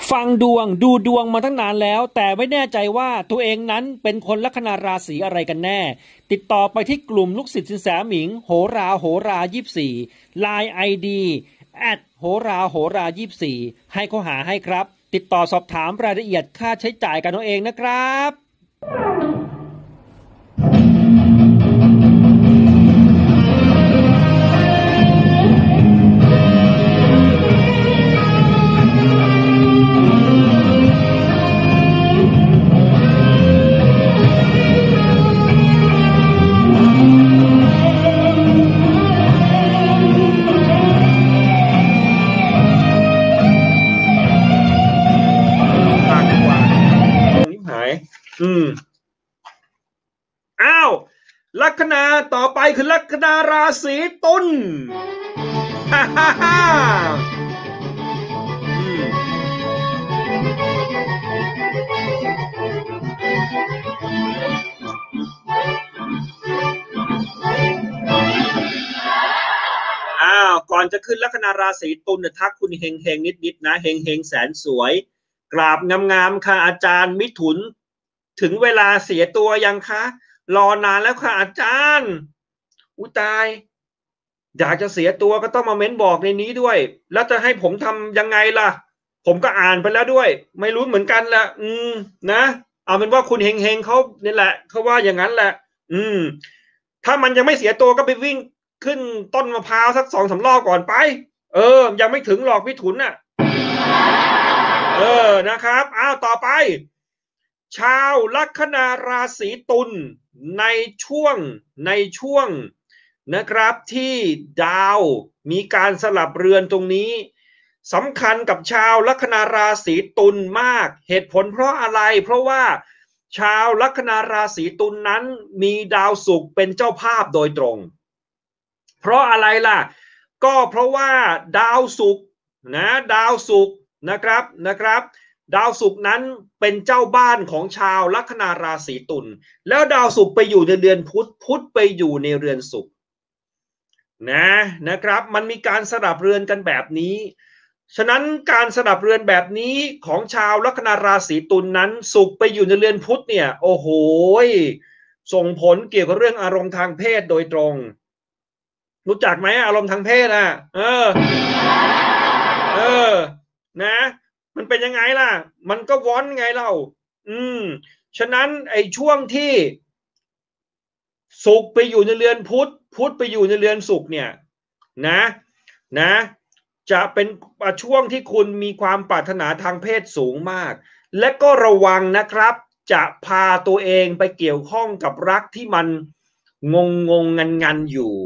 ฟังดวงดูดวงมาตั้งนานแล้วแต่ไม่แน่ใจว่าตัวเองนั้นเป็นคนลัคนาราศีอะไรกันแน่ติดต่อไปที่กลุ่มลูกศิษย์สินแสหมิงโหรา24 Line ID @โหรา24ให้เขาหาให้ครับติดต่อสอบถามรายละเอียดค่าใช้จ่ายกันเอาเองนะครับอ้าวลัคนาต่อไปคือลัคนาราศีตุลฮ่าฮ่าฮ่าก่อนจะขึ้นลัคนาราศีตุลเนี่ยทักคุณเฮงเฮงนิดนะเฮงเฮงแสนสวยกราบงามๆค่ะอาจารย์มิถุนถึงเวลาเสียตัวยังคะรอนานแล้วค่ะอาจารย์อุตายอยากจะเสียตัวก็ต้องมาเม้นบอกในนี้ด้วยแล้วจะให้ผมทำยังไงล่ะผมก็อ่านไปแล้วด้วยไม่รู้เหมือนกันละนะเอาเป็นว่าคุณเฮงเฮงเขาเนี่ยแหละเขาว่าอย่างนั้นแหละถ้ามันยังไม่เสียตัวก็ไปวิ่งขึ้นต้นมะพร้าวสัก2-3 รอบก่อนไปยังไม่ถึงหรอกพี่ถุนน่ะนะครับต่อไปชาวลัคนาราศีตุลในช่วงนะครับที่ดาวมีการสลับเรือนตรงนี้สำคัญกับชาวลัคนาราศีตุลมากเหตุผลเพราะอะไรเพราะว่าชาวลัคนาราศีตุลนั้นมีดาวศุกร์เป็นเจ้าภาพโดยตรงเพราะอะไรล่ะก็เพราะว่าดาวศุกร์นะครับดาวศุกร์นั้นเป็นเจ้าบ้านของชาวลัคนาราศีตุลแล้วดาวศุกร์ไปอยู่ในเรือนพุธไปอยู่ในเรือนศุกร์นะครับมันมีการสลับเรือนกันแบบนี้ฉะนั้นการสลับเรือนแบบนี้ของชาวลัคนาราศีตุลนั้นศุกร์ไปอยู่ในเรือนพุธเนี่ยโอ้โหส่งผลเกี่ยวกับเรื่องอารมณ์ทางเพศโดยตรงรู้จักไหมอารมณ์ทางเพศนะนะมันเป็นยังไงล่ะมันก็ว้อนไงเราฉะนั้นไอ้ช่วงที่ศุกร์ไปอยู่ในเรือนพุธไปอยู่ในเรือนศุกร์เนี่ยนะจะเป็นช่วงที่คุณมีความปรารถนาทางเพศสูงมากและก็ระวังนะครับจะพาตัวเองไปเกี่ยวข้องกับรักที่มันงงงันอยู่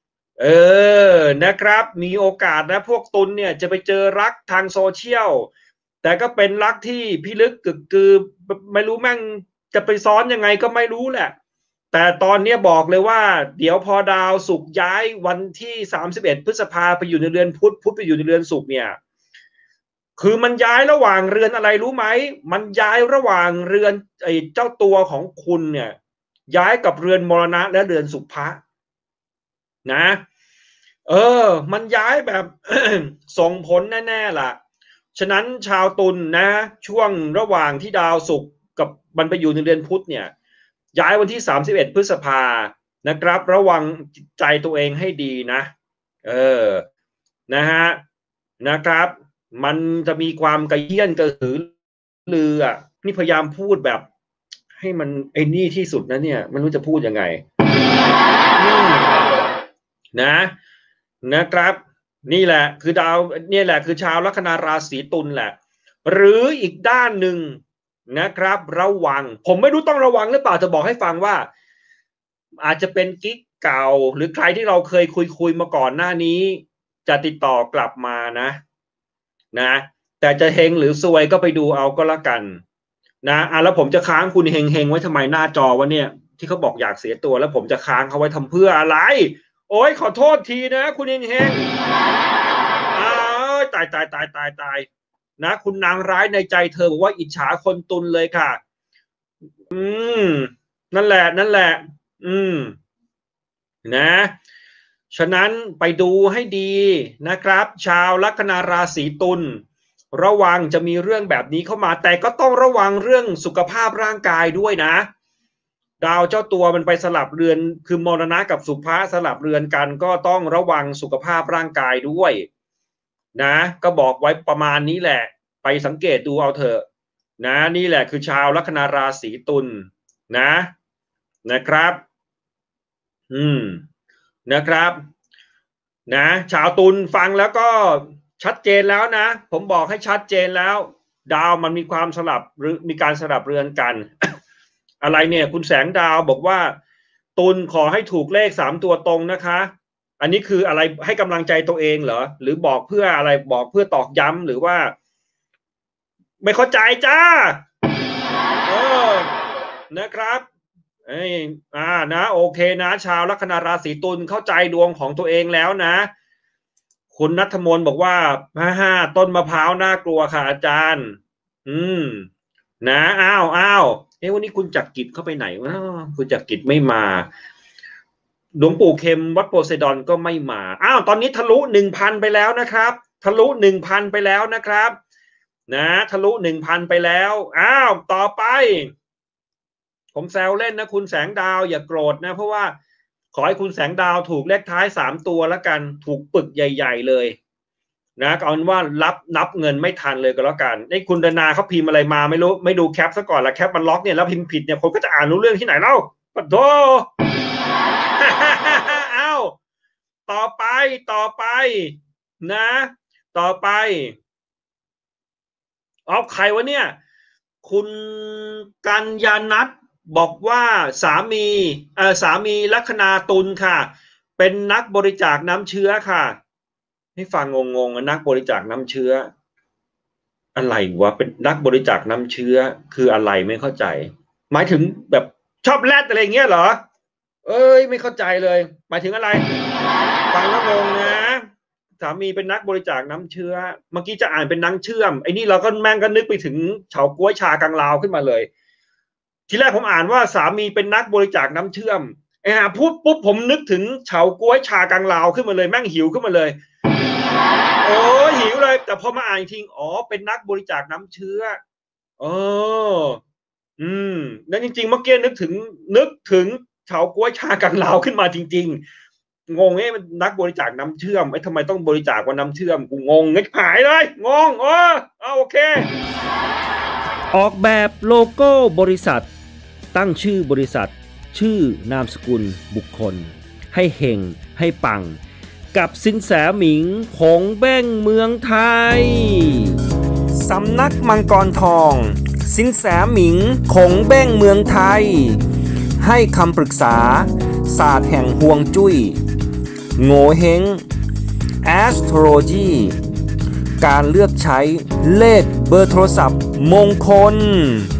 นะครับมีโอกาสนะพวกตุลเนี่ยจะไปเจอรักทางโซเชียลแต่ก็เป็นรักที่พิลึกกึกกือไม่รู้แม่งจะไปซ้อนยังไงก็ไม่รู้แหละแต่ตอนนี้บอกเลยว่าเดี๋ยวพอดาวศุกร์ย้ายวันที่31 พฤษภาไปอยู่ในเรือนพุธไปอยู่ในเรือนศุกร์เนี่ยคือมันย้ายระหว่างเรือนอะไรรู้ไหมมันย้ายระหว่างเรือนเจ้าตัวของคุณเนี่ยย้ายกับเรือนมรณะและเรือนสุภะนะมันย้ายแบบ ส่งผลแน่ๆล่ะฉะนั้นชาวตุลนะช่วงระหว่างที่ดาวศุกร์กับมันไปอยู่ในเรือนพุธเนี่ยย้ายวันที่31 พฤษภานะครับระวังจิตใจตัวเองให้ดีนะนะครับมันจะมีความกระเฮี้ยนกระหือรือนี่พยายามพูดแบบให้มันไอ้นี่ที่สุดนะเนี่ยมันรู้จะพูดยังไงนะครับนี่แหละคือดาวนี่แหละคือชาวลัคนาราศีตุลแหละหรืออีกด้านหนึ่งนะครับระวังผมไม่รู้ต้องระวังหรือเปล่าจะบอกให้ฟังว่าอาจจะเป็นกิ๊กเก่าหรือใครที่เราเคยคุยมาก่อนหน้านี้จะติดต่อกลับมานะแต่จะเฮงหรือซวยก็ไปดูเอาก็แล้วกันแล้วผมจะค้างคุณเฮงไว้ทำไมหน้าจอวะเนี่ยที่เขาบอกอยากเสียตัวแล้วผมจะค้างเขาไว้ทำเพื่ออะไรโอ้ยขอโทษทีนะคุณเฮงตายนะคุณนางร้ายในใจเธอบอกว่าอิจฉาคนตุลเลยค่ะนั่นแหละนะฉะนั้นไปดูให้ดีนะครับชาวลัคนาราศีตุลระวังจะมีเรื่องแบบนี้เข้ามาแต่ก็ต้องระวังเรื่องสุขภาพร่างกายด้วยนะดาวเจ้าตัวมันไปสลับเรือนคือมรณะกับสุภะสลับเรือนกันก็ต้องระวังสุขภาพร่างกายด้วยนะก็บอกไว้ประมาณนี้แหละไปสังเกตดูเอาเถอะนะนี่แหละคือชาวลัคนาราศีตุลนะครับนะครับนะชาวตุลฟังแล้วก็ชัดเจนแล้วนะผมบอกให้ชัดเจนแล้วดาวมันมีความสลับหรือมีการสลับเรือนกัน อะไรเนี่ยคุณแสงดาวบอกว่าตุลขอให้ถูกเลข3ตัวตรงนะคะอันนี้คืออะไรให้กำลังใจตัวเองเหรอหรือบอกเพื่ออะไรบอกเพื่อตอกย้ำหรือว่าไม่เข้าใจจ้านะครับนะโอเคนะชาวลัคนาราศีตุลเข้าใจดวงของตัวเองแล้วนะคุณณัฐมนต์บอกว่าต้นมะพร้าวน่ากลัวค่ะอาจารย์นะอ้าววันนี้คุณจักรกิจเข้าไปไหนวะคุณจักรกิจไม่มาหลวงปู่เข็มวัดโพไซดอนก็ไม่มาตอนนี้ทะลุ 1,000 ไปแล้วนะครับทะลุ 1,000 ไปแล้วนะครับนะทะลุ 1,000 ไปแล้วต่อไปผมแซวเล่นนะคุณแสงดาวอย่าโกรธนะเพราะว่าขอให้คุณแสงดาวถูกเลขท้าย3ตัวแล้วกันถูกปึกใหญ่ๆเลยนะเอาเป็นว่านับเงินไม่ทันเลยก็แล้วกันไอ้คุณดนาเขาพิมพ์อะไรมาไม่รู้ไม่ดูแคปซะก่อนละแคปมันล็อกเนี่ยแล้วพิมพ์ผิดเนี่ยผมก็จะอ่านรู้เรื่องที่ไหนเล่าปะโธต่อไปนะต่อไปเอาใครวะเนี่ยคุณกัญญานัทบอกว่าสามีลัคนาตุลค่ะเป็นนักบริจาคน้ำเชื้อค่ะให้ฟังงงนักบริจาคน้ำเชื้ออะไรวะเป็นนักบริจาคน้ำเชื้อคืออะไรไม่เข้าใจหมายถึงแบบชอบแรดอะไรเงี้ยเหรอไม่เข้าใจเลยหมายถึงอะไรฟังแล้วงงนะสามีเป็นนักบริจาคน้ำเชื้อเมื่อกี้จะอ่านเป็นน้ำเชื่อมไอ้นี่เราก็แม่งก็นึกไปถึงเฉาก๊วยชากังลาวขึ้นมาเลยทีแรกผมอ่านว่าสามีเป็นนักบริจาคน้ำเชื่อมพูดปุ๊บผมนึกถึงเฉาก๊วยชากังลาวขึ้นมาเลยแม่งหิวขึ้นมาเลยหิวเลยแต่พอมาอ่านจริงเป็นนักบริจาคน้ำเชื้อนั่นจริงๆเมื่อกี้นึกถึงเฉาก๊วยชากังลาวขึ้นมาจริงๆงงมันนักบริจาคน้ำเชื่อมทำไมต้องบริจาคว่าน้ำเชื่อมกูงงเงี้ยหายเลยงงโอเคออกแบบโลโก้บริษัทตั้งชื่อบริษัทชื่อนามสกุลบุคคลให้เฮงให้ปังกับสินแสหมิงหงเบ้งเมืองไทยสำนักมังกรทองสินแสหมิงหงเบ้งเมืองไทยให้คำปรึกษาศาสตร์แห่งฮวงจุ้ยโง่เฮง Astrology การเลือกใช้เลขเบอร์โทรศัพท์มงคล